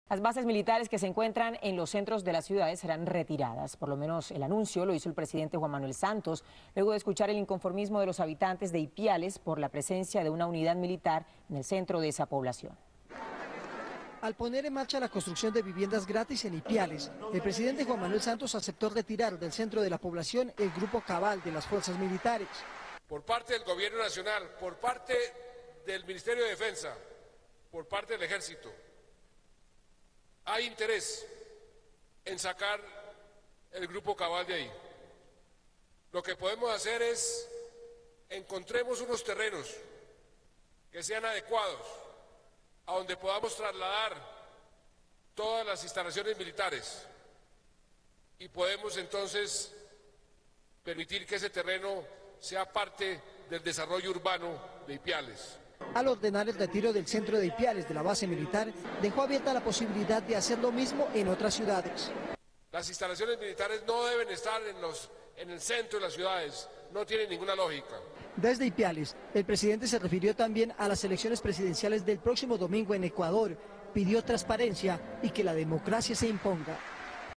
Las bases militares que se encuentran en los centros de las ciudades serán retiradas. Por lo menos el anuncio lo hizo el presidente Juan Manuel Santos, luego de escuchar el inconformismo de los habitantes de Ipiales por la presencia de una unidad militar en el centro de esa población. Al poner en marcha la construcción de viviendas gratis en Ipiales, el presidente Juan Manuel Santos aceptó retirar del centro de la población el grupo Cabal de las fuerzas militares. Por parte del gobierno nacional, por parte del Ministerio de Defensa, por parte del Ejército, hay interés en sacar el grupo Cabal de ahí. Lo que podemos hacer es encontremos unos terrenos que sean adecuados a donde podamos trasladar todas las instalaciones militares y podemos entonces permitir que ese terreno sea parte del desarrollo urbano de Ipiales. Al ordenar el retiro del centro de Ipiales de la base militar, dejó abierta la posibilidad de hacer lo mismo en otras ciudades. Las instalaciones militares no deben estar en el centro de las ciudades, no tienen ninguna lógica. Desde Ipiales, el presidente se refirió también a las elecciones presidenciales del próximo domingo en Ecuador, pidió transparencia y que la democracia se imponga.